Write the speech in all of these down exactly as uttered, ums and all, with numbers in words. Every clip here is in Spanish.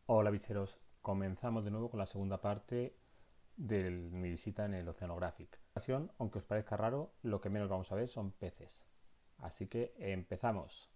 Hola bicheros, comenzamos de nuevo con la segunda parte de mi visita en el Oceanographic. En esta ocasión, aunque os parezca raro, lo que menos vamos a ver son peces. Así que empezamos.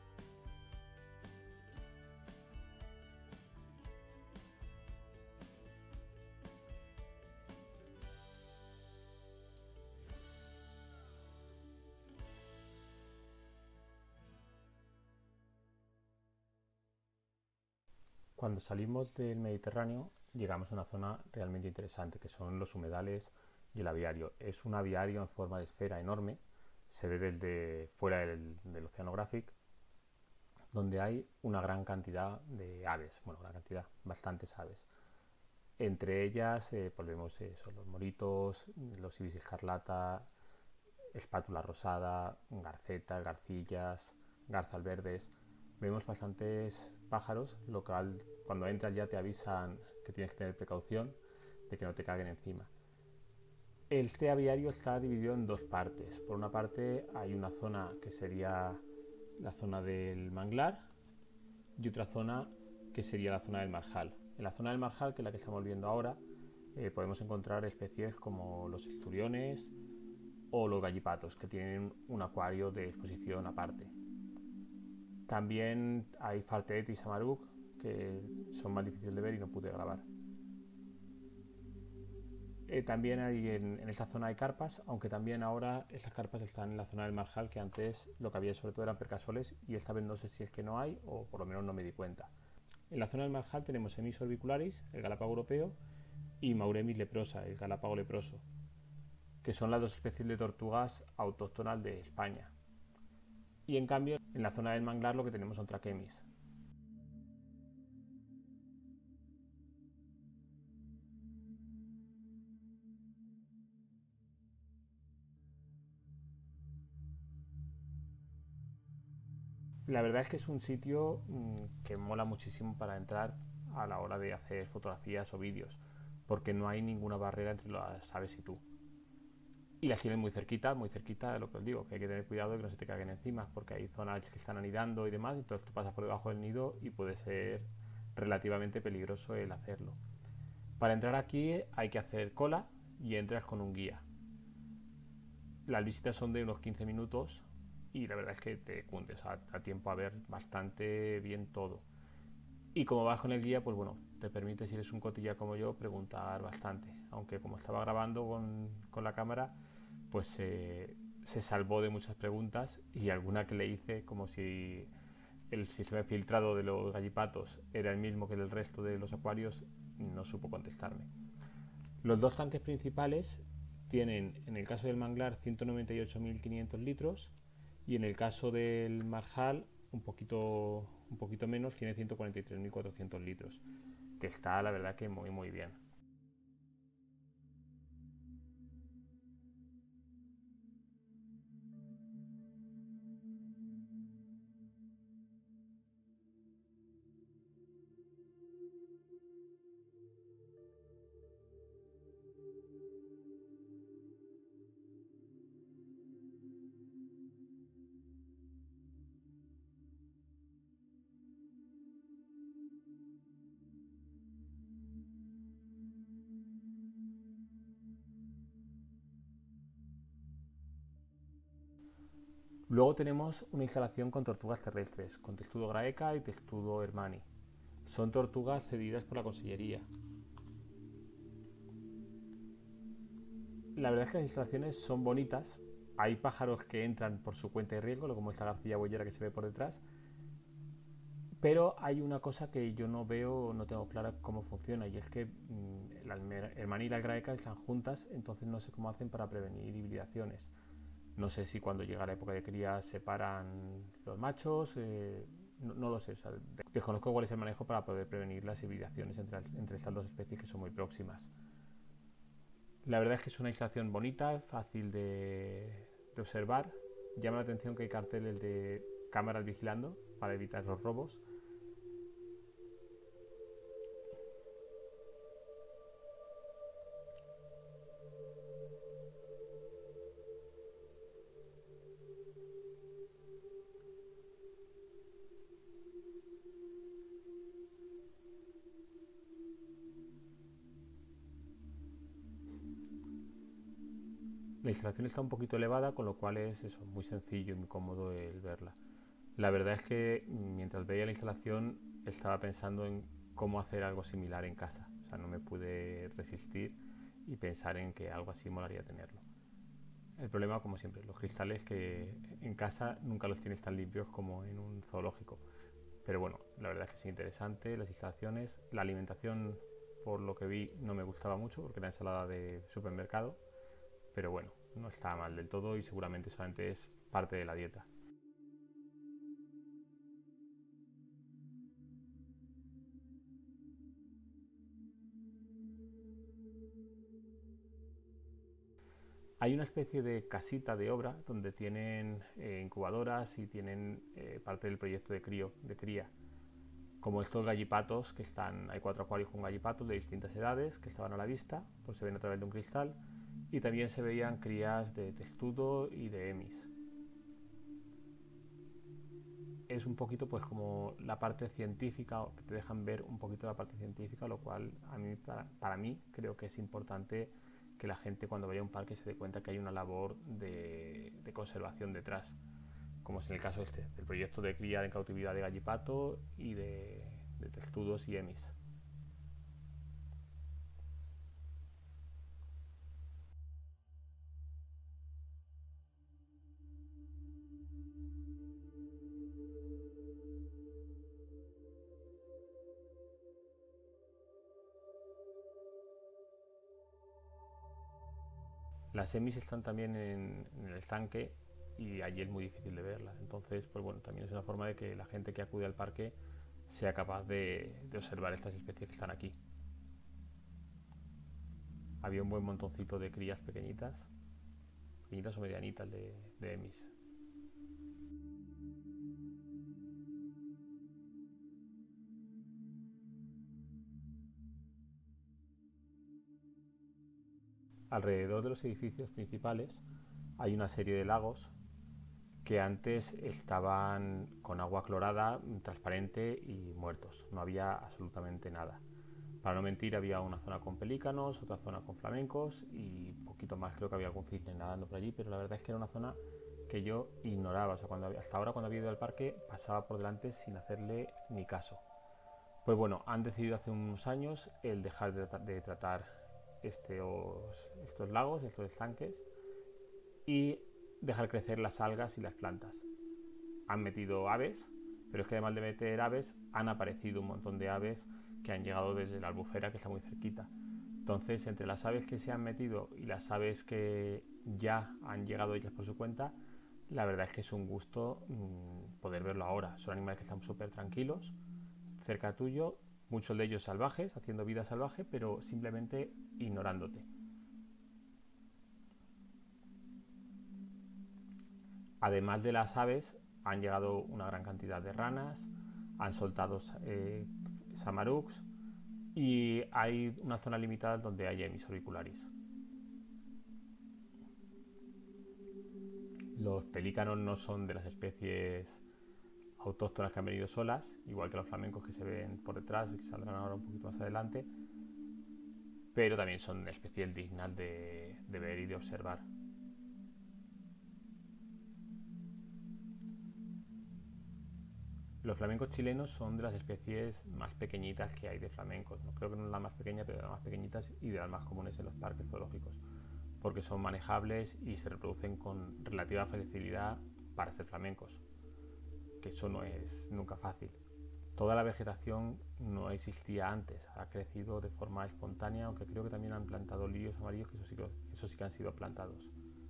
Cuando salimos del Mediterráneo, llegamos a una zona realmente interesante, que son los humedales y el aviario. Es un aviario en forma de esfera enorme, se ve desde fuera del, del Oceanographic, donde hay una gran cantidad de aves, bueno, gran cantidad, bastantes aves. Entre ellas eh, pues vemos eso, los moritos, los ibis escarlata, espátula rosada, garcetas, garcillas, garzas verdes. Vemos bastantes pájaros, lo cual cuando entras ya te avisan que tienes que tener precaución de que no te caguen encima. Este aviario está dividido en dos partes. Por una parte hay una zona que sería la zona del manglar y otra zona que sería la zona del marjal. En la zona del marjal, que es la que estamos viendo ahora, eh, podemos encontrar especies como los esturiones o los gallipatos, que tienen un acuario de exposición aparte. También hay Fartet y Samaruk, que son más difíciles de ver y no pude grabar. Eh, también hay en, en esta zona hay carpas, aunque también ahora esas carpas están en la zona del marjal, que antes lo que había sobre todo eran percasoles y esta vez no sé si es que no hay o por lo menos no me di cuenta. En la zona del marjal tenemos Emis orbicularis, el galápago europeo, y Mauremis leprosa, el galápago leproso, que son las dos especies de tortugas autóctonas de España. Y en cambio, en la zona del manglar lo que tenemos son traquemis. La verdad es que es un sitio mmm, que mola muchísimo para entrar a la hora de hacer fotografías o vídeos, porque no hay ninguna barrera entre las aves y tú. Y las tienes muy cerquita, muy cerquita de lo que os digo, que hay que tener cuidado de que no se te caguen encima, porque hay zonas que están anidando y demás, entonces tú pasas por debajo del nido y puede ser relativamente peligroso el hacerlo. Para entrar aquí hay que hacer cola y entras con un guía. Las visitas son de unos quince minutos y la verdad es que te cundes a, a tiempo a ver bastante bien todo. Y como vas con el guía, pues bueno, te permite, si eres un cotilla como yo, preguntar bastante. Aunque como estaba grabando con, con la cámara, pues eh, se salvó de muchas preguntas y alguna que le hice, como si el sistema de filtrado de los gallipatos era el mismo que el del resto de los acuarios, no supo contestarme. Los dos tanques principales tienen, en el caso del manglar, ciento noventa y ocho mil quinientos litros y en el caso del marjal, un poquito, un poquito menos, tiene ciento cuarenta y tres mil cuatrocientos litros, que está la verdad que muy muy bien. Luego tenemos una instalación con tortugas terrestres, con testudo Graeca y testudo Hermani. Son tortugas cedidas por la Consellería. La verdad es que las instalaciones son bonitas. Hay pájaros que entran por su cuenta y riesgo, como esta garcilla boyera que se ve por detrás. Pero hay una cosa que yo no veo, no tengo clara cómo funciona, y es que mmm, el Hermani y la Graeca están juntas, entonces no sé cómo hacen para prevenir hibridaciones. No sé si cuando llega la época de cría separan los machos, eh, no, no, lo sé. O sea, desconozco cuál es el manejo para poder prevenir las hibridaciones entre, entre estas dos especies que son muy próximas. La verdad es que es una instalación bonita, fácil de, de observar. Llama la atención que hay carteles de cámaras vigilando para evitar los robos. La instalación está un poquito elevada, con lo cual es eso, muy sencillo y muy cómodo el verla. La verdad es que mientras veía la instalación estaba pensando en cómo hacer algo similar en casa. O sea, no me pude resistir y pensar en que algo así molaría tenerlo. El problema, como siempre, los cristales que en casa nunca los tienes tan limpios como en un zoológico. Pero bueno, la verdad es que es interesante, las instalaciones, la alimentación, por lo que vi, no me gustaba mucho porque era ensalada de supermercado, pero bueno, no está mal del todo y seguramente solamente es parte de la dieta. Hay una especie de casita de obra donde tienen eh, incubadoras y tienen eh, parte del proyecto de, crío, de cría. Como estos gallipatos que están, hay cuatro acuarios con gallipatos de distintas edades que estaban a la vista, pues se ven a través de un cristal y también se veían crías de testudo y de emis. Es un poquito pues como la parte científica, que te dejan ver un poquito la parte científica, lo cual a mí, para, para mí creo que es importante que la gente cuando vaya a un parque se dé cuenta que hay una labor de, de conservación detrás, como es en el caso este, del proyecto de cría en cautividad de gallipato y de, de testudos y emis. Las emis están también en, en el estanque y allí es muy difícil de verlas. Entonces, pues bueno, también es una forma de que la gente que acude al parque sea capaz de, de observar estas especies que están aquí. Había un buen montoncito de crías pequeñitas, pequeñitas o medianitas de, de emis. Alrededor de los edificios principales hay una serie de lagos que antes estaban con agua clorada, transparente y muertos. No había absolutamente nada. Para no mentir, había una zona con pelícanos, otra zona con flamencos y poquito más. Creo que había algún cisne nadando por allí, pero la verdad es que era una zona que yo ignoraba. O sea, cuando, hasta ahora cuando había ido al parque pasaba por delante sin hacerle ni caso. Pues bueno, han decidido hace unos años el dejar de, de tratar estos, estos lagos, estos estanques y dejar crecer las algas y las plantas. Han metido aves, pero es que además de meter aves, han aparecido un montón de aves que han llegado desde la Albufera, que está muy cerquita. Entonces, entre las aves que se han metido y las aves que ya han llegado ellas por su cuenta, la verdad es que es un gusto mmm, poder verlo ahora. Son animales que están súper tranquilos, cerca tuyo, muchos de ellos salvajes, haciendo vida salvaje, pero simplemente ignorándote. Además de las aves, han llegado una gran cantidad de ranas, han soltado eh, samarucs y hay una zona limitada donde hay emis auricularis. Los pelícanos no son de las especies autóctonas que han venido solas, igual que los flamencos que se ven por detrás y que saldrán ahora un poquito más adelante, pero también son especies dignas de, de ver y de observar. Los flamencos chilenos son de las especies más pequeñitas que hay de flamencos. No creo que no es la más pequeña, pero de las más pequeñitas y de las más comunes en los parques zoológicos, porque son manejables y se reproducen con relativa facilidad para ser flamencos, que eso no es nunca fácil. Toda la vegetación no existía antes, ha crecido de forma espontánea, aunque creo que también han plantado lirios amarillos, que eso sí que, eso sí que han sido plantados.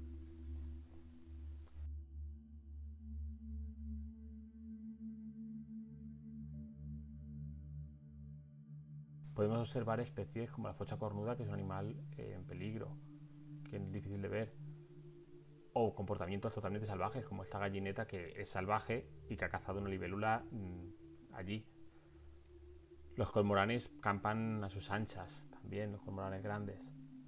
Podemos observar especies como la focha cornuda, que es un animal eh, en peligro, que es difícil de ver, o comportamientos totalmente salvajes, como esta gallineta que es salvaje y que ha cazado una libélula mmm, allí. Los cormoranes campan a sus anchas, también los cormoranes grandes.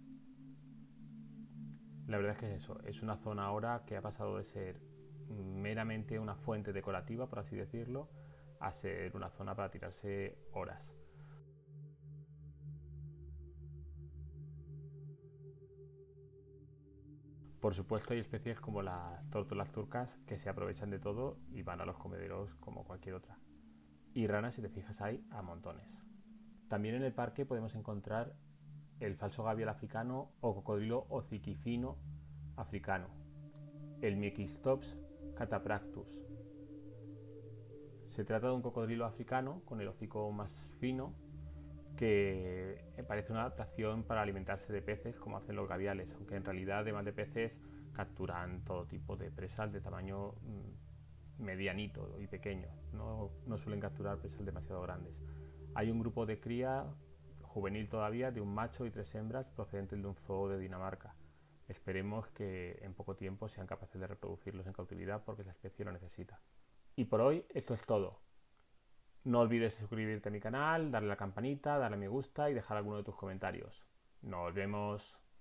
La verdad es que es eso, es una zona ahora que ha pasado de ser meramente una fuente decorativa, por así decirlo, a ser una zona para tirarse horas. Por supuesto hay especies como las tórtolas turcas que se aprovechan de todo y van a los comederos como cualquier otra. Y ranas, si te fijas, hay a montones. También en el parque podemos encontrar el falso gavial africano o cocodrilo hociquifino africano, el Mecistops catapractus. Se trata de un cocodrilo africano con el hocico más fino que parece una adaptación para alimentarse de peces como hacen los gaviales, aunque en realidad además de peces capturan todo tipo de presas de tamaño medianito y pequeño, no, no suelen capturar presas demasiado grandes. Hay un grupo de cría juvenil todavía de un macho y tres hembras procedentes de un zoo de Dinamarca. Esperemos que en poco tiempo sean capaces de reproducirlos en cautividad porque la especie lo necesita. Y por hoy esto es todo. No olvides suscribirte a mi canal, darle a la campanita, darle a me gusta y dejar alguno de tus comentarios. Nos vemos.